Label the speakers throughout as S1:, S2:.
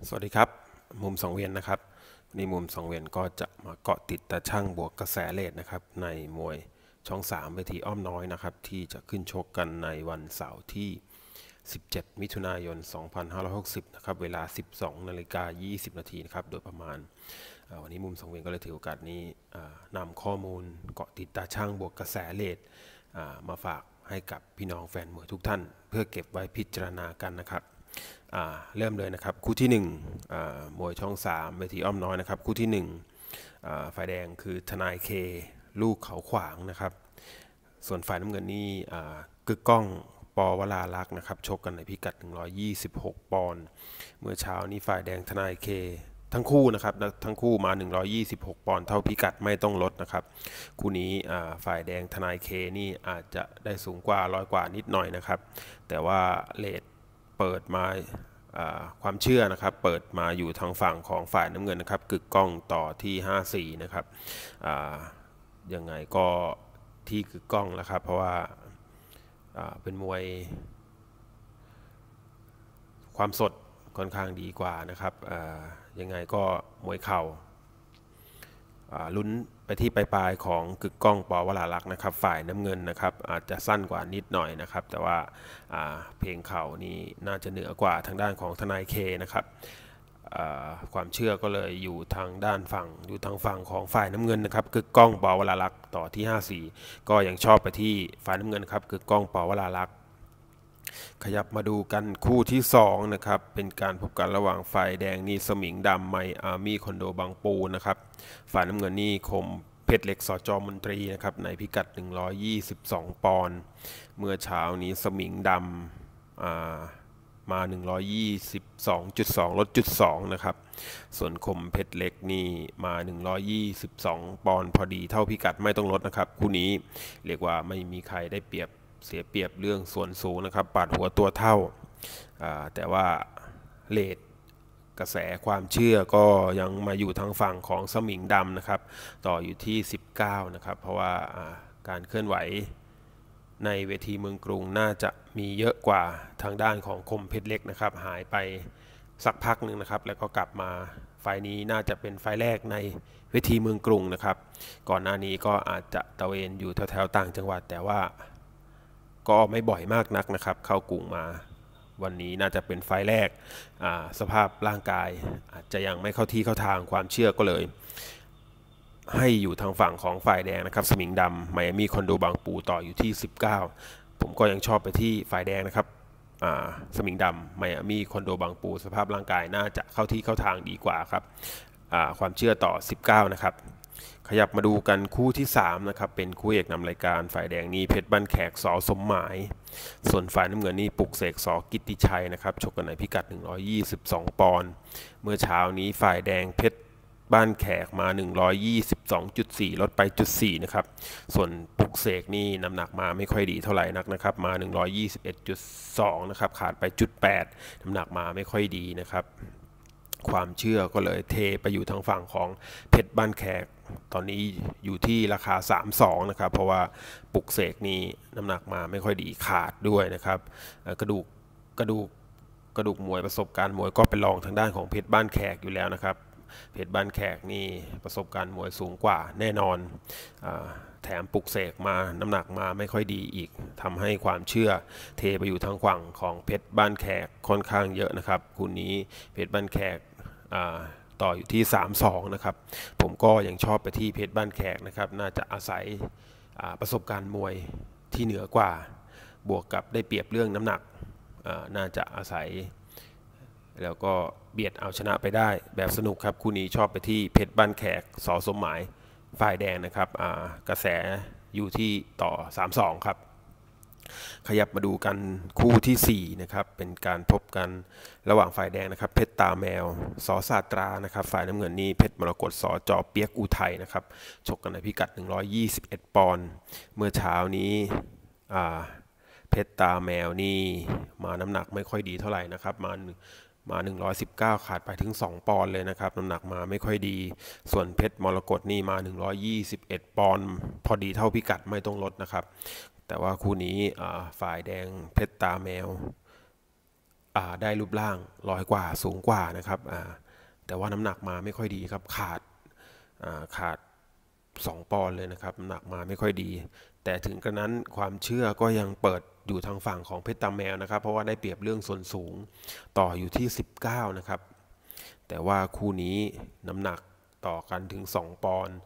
S1: สวัสดีครับมุมสังเวียนนะครับวันนี้มุมสังเวียนก็จะมาเกาะติดตาช่างบวกกระแสเรทนะครับในมวยช่อง3เวทีอ้อมน้อยนะครับที่จะขึ้นชกกันในวันเสาร์ที่17มิถุนายน2560นะครับเวลา 12:20 นาทีนะครับโดยประมาณวันนี้มุมสังเวียนก็เลยถือโอกาสนี้นำข้อมูลเกาะติดตาช่างบวกกระแสเรทมาฝากให้กับพี่น้องแฟนมวยทุกท่านเพื่อเก็บไว้พิจารณากันนะครับเริ่มเลยนะครับคู่ที่1มวยช่อง3เวทีอ้อมน้อยนะครับคู่ที่1ฝ่ายแดงคือทนายเคลูกเขาขวางนะครับส่วนฝ่ายน้ำเงินนี่กึกก้องปวราลักษณ์นะครับชกกันในพิกัด126ปอนด์เมื่อเช้านี้ฝ่ายแดงทนายเคทั้งคู่นะครับทั้งคู่มา126ปอนด์เท่าพิกัดไม่ต้องลดนะครับคู่นี้ฝ่ายแดงทนายเคนี่อาจจะได้สูงกว่า100กว่านิดหน่อยนะครับแต่ว่าเรทเปิดมาความเชื่อนะครับเปิดมาอยู่ทางฝั่งของฝ่ายน้ำเงินนะครับกึกก้องต่อที่54นะครับยังไงก็ที่กึกก้องแล้วครับเพราะว่าเป็นมวยความสดค่อนข้างดีกว่านะครับยังไงก็มวยเข่าลุ้นไปที่ปลายของกึกก้องปวราลักษณ์นะครับฝ่ายน้ำเงินนะครับอาจจะสั้นกว่านิดหน่อยนะครับแต่ว่าเพลงเข่านี่น่าจะเหนือกว่าทางด้านของทนายเคนะครับความเชื่อก็เลยอยู่ทางด้านฝั่งของฝ่ายน้ำเงินนะครับกึกก้องปวราลักษณ์ต่อที่54ก็ยังชอบไปที่ฝ่ายน้ำเงินครับกึกก้องปวราลักษณ์ขยับมาดูกันคู่ที่2นะครับเป็นการพบกันระหว่างฝ่ายแดงนี่สมิงดำไมอาร์มี่คอนโดบางปูนะครับฝ่ายน้ำเงินนี่คมเพชรเล็กสจมนตรีนะครับในพิกัด122ปอนด์เมื่อเช้านี้สมิงดำมา122.2ลด.2นะครับส่วนคมเพชรเล็กนี่มา122ปอนด์พอดีเท่าพิกัดไม่ต้องลดนะครับคู่นี้เรียกว่าไม่มีใครได้เปรียบเสียเปรียบเรื่องส่วนสูงนะครับปาดหัวตัวเท่าแต่ว่าเรทกระแสความเชื่อก็ยังมาอยู่ทางฝั่งของสมิงดำนะครับต่ออยู่ที่19นะครับเพราะว่าการเคลื่อนไหวในเวทีเมืองกรุงน่าจะมีเยอะกว่าทางด้านของคมเพชรเล็กนะครับหายไปสักพักหนึ่งนะครับแล้วก็กลับมาไฟนี้น่าจะเป็นไฟแรกในเวทีเมืองกรุงนะครับก่อนหน้านี้ก็อาจจะตะเวนอยู่แถวๆต่างจังหวัดแต่ว่าก็ไม่บ่อยมากนักนะครับเข้ากรุงมาวันนี้น่าจะเป็นไฟแรกสภาพร่างกายอาจจะยังไม่เข้าที่เข้าทางความเชื่อก็เลยให้อยู่ทางฝั่งของฝ่ายแดงนะครับสมิงดำไมอามี่คอนโดบางปูต่ออยู่ที่19ผมก็ยังชอบไปที่ฝ่ายแดงนะครับสมิงดำไมอามี่คอนโดบางปูสภาพร่างกายน่าจะเข้าที่เข้าทางดีกว่าครับความเชื่อต่อ19นะครับขยับมาดูกันคู่ที่3นะครับเป็นคู่เอกนำรายการฝ่ายแดงนี่เพชรบ้านแขกสสมหมายส่วนฝ่ายน้ำเงินนี่ปลุกเสกสกิตติชัยนะครับชกกันในพิกัด122ปอนด์เมื่อเช้านี้ฝ่ายแดงเพชรบ้านแขกมา122.4ลดไป0.4นะครับส่วนปลุกเสกนี่น้ำหนักมาไม่ค่อยดีเท่าไหร่นักนะครับมา121.2นะครับขาดไป0.8น้ำหนักมาไม่ค่อยดีนะครับความเชื่อก็เลยเทไปอยู่ทางฝั่งของเพชรบ้านแขกตอนนี้อยู่ที่ราคา32นะครับเพราะว่าปลุกเสกนี่น้ำหนักมาไม่ค่อยดีขาดด้วยนะครับกระดูกมวยประสบการณ์มวยก็เป็นรองทางด้านของเพชรบ้านแขกอยู่แล้วนะครับเพชรบ้านแขกนี่ประสบการณ์มวยสูงกว่าแน่นอนแถมปลุกเสกมาน้ำหนักมาไม่ค่อยดีอีกทำให้ความเชื่อเทไปอยู่ทางฝั่งของเพชรบ้านแขกค่อนข้างเยอะนะครับคู่นี้เพชรบ้านแขกต่ออยู่ที่32นะครับผมก็ยังชอบไปที่เพชรบ้านแขกนะครับน่าจะอาศัยประสบการณ์มวยที่เหนือกว่าบวกกับได้เปรียบเรื่องน้ำหนักน่าจะอาศัยแล้วก็เบียดเอาชนะไปได้แบบสนุกครับคู่นี้ชอบไปที่เพชรบ้านแขกสสมหมายฝ่ายแดงนะครับกระแสอยู่ที่ต่อ32ครับขยับมาดูกันคู่ที่4นะครับเป็นการพบกันระหว่างฝ่ายแดงนะครับเพชรตาแมวสศาสตรานะครับฝ่ายน้ำเงินนี่เพชรมรกตสจเปียกอุทัยนะครับชกกันในพิกัด121ปอนด์เมื่อเช้านี้เพชรตาแมวนี่มาน้ำหนักไม่ค่อยดีเท่าไหร่นะครับมา119ขาดไปถึง2ปอนด์เลยนะครับน้ำหนักมาไม่ค่อยดีส่วนเพชรมรกตนี่มา121ปอนด์พอดีเท่าพิกัดไม่ต้องลดนะครับแต่ว่าคู่นี้ฝ่ายแดงเพชรตาแมวได้รูปร่าง100 กว่าสูงกว่านะครับแต่ว่าน้ำหนักมาไม่ค่อยดีครับขาด2 ปอนด์เลยนะครับน้ำหนักมาไม่ค่อยดีแต่ถึงกระนั้นความเชื่อก็ยังเปิดอยู่ทางฝั่งของเพชรตาแมวนะครับเพราะว่าได้เปรียบเรื่องส่วนสูงต่ออยู่ที่19นะครับแต่ว่าคู่นี้น้ำหนักต่อกันถึง2 ปอนด์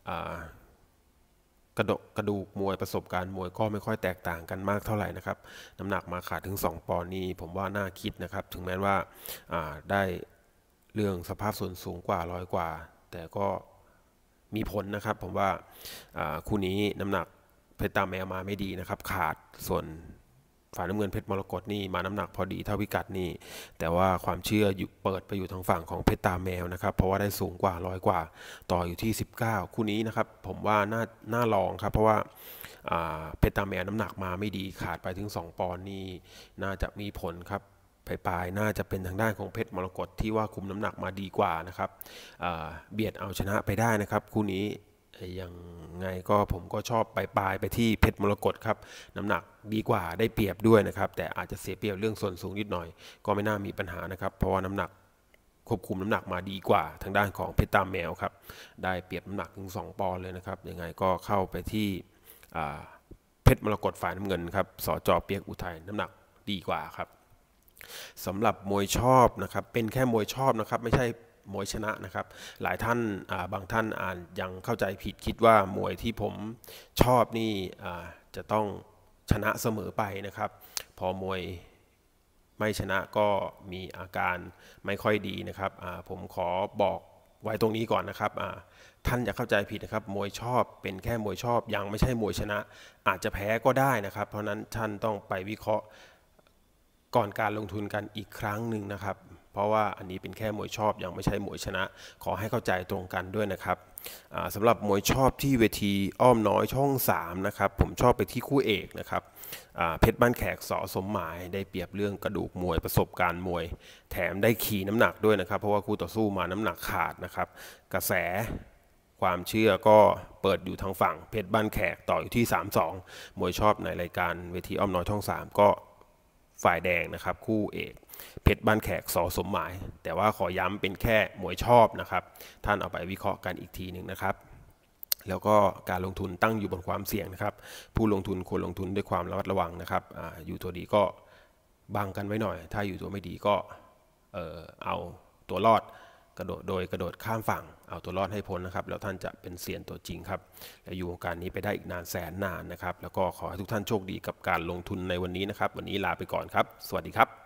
S1: กระดูกมวยประสบการณ์มวยก็ไม่ค่อยแตกต่างกันมากเท่าไหร่นะครับน้ำหนักมาขาดถึง2 ปอนด์นี่ผมว่าน่าคิดนะครับถึงแม้ว่าได้เรื่องสภาพส่วนสูงกว่า100 กว่าแต่ก็มีผลนะครับผมว่าคู่นี้น้ำหนักเพชรตาแมวมาไม่ดีนะครับขาดส่วนฝ่ายน้ำเงินเพชรมรกตนี่มาน้ำหนักพอดีเท่าพิกัดนี่แต่ว่าความเชื่อเปิดไปอยู่ทางฝั่งของเพชรตาแมวนะครับเพราะว่าได้สูงกว่า100 กว่าต่ออยู่ที่19คู่นี้นะครับผมว่าน่าลองครับเพราะว่าเพชรตาแมวน้ำหนักมาไม่ดีขาดไปถึง2 ปอนด์นี่น่าจะมีผลครับปลายน่าจะเป็นทางด้านของเพชรมรกตที่ว่าคุมน้ำหนักมาดีกว่านะครับเบียดเอาชนะไปได้นะครับคู่นี้ยังไงก็ผมก็ชอบปลายไปที่เพชรมรกตครับน้ำหนักดีกว่าได้เปรียบด้วยนะครับแต่อาจจะเสียเปรียบเรื่องส่วนสูงนิดหน่อยก็ไม่น่ามีปัญหานะครับเพราะว่าน้ำหนักควบคุมน้ำหนักมาดีกว่าทางด้านของเพชรตาแมวครับได้เปรียบน้ำหนักถึง2 ปอนด์เลยนะครับยังไงก็เข้าไปที่เพชรมรกตฝ่ายน้ำเงินครับสจ.เปียกอุทัยน้ำหนักดีกว่าครับสำหรับมวยชอบนะครับเป็นแค่มวยชอบนะครับไม่ใช่มวยชนะนะครับหลายท่านบางท่านยังเข้าใจผิดคิดว่ามวยที่ผมชอบนี่จะต้องชนะเสมอไปนะครับพอมวยไม่ชนะก็มีอาการไม่ค่อยดีนะครับผมขอบอกไว้ตรงนี้ก่อนนะครับท่านอย่าเข้าใจผิดนะครับมวยชอบเป็นแค่มวยชอบยังไม่ใช่มวยชนะอาจจะแพ้ก็ได้นะครับเพราะนั้นท่านต้องไปวิเคราะห์ก่อนการลงทุนกันอีกครั้งหนึ่งนะครับเพราะว่าอันนี้เป็นแค่มวยชอบยังไม่ใช่มวยชนะขอให้เข้าใจตรงกันด้วยนะครับสำหรับมวยชอบที่เวทีอ้อมน้อยช่อง3นะครับผมชอบไปที่คู่เอกนะครับเพชรบ้านแขกส.สมหมายได้เปรียบเรื่องกระดูกมวยประสบการณ์มวยแถมได้ขี่น้ำหนักด้วยนะครับเพราะว่าคู่ต่อสู้มาน้ำหนักขาดนะครับกระแสความเชื่อก็เปิดอยู่ทางฝั่งเพชรบ้านแขกต่ออยู่ที่3-2มวยชอบในรายการเวทีอ้อมน้อยช่อง3ก็ฝ่ายแดงนะครับคู่เอกเพชรบ้านแขกส.สมหมายแต่ว่าขอย้ำเป็นแค่มวยชอบนะครับท่านเอาไปวิเคราะห์กันอีกทีหนึ่งนะครับแล้วก็การลงทุนตั้งอยู่บนความเสี่ยงนะครับผู้ลงทุนควรลงทุนด้วยความระมัดระวังนะครับอยู่ตัวดีก็บังกันไว้หน่อยถ้าอยู่ตัวไม่ดีก็เอาตัวรอดกระโดดข้ามฝั่งเอาตัวรอดให้พ้นนะครับแล้วท่านจะเป็นเซียนตัวจริงครับและอยู่วงการนี้ไปได้อีกนานแสนนานนะครับแล้วก็ขอให้ทุกท่านโชคดีกับการลงทุนในวันนี้นะครับวันนี้ลาไปก่อนครับสวัสดีครับ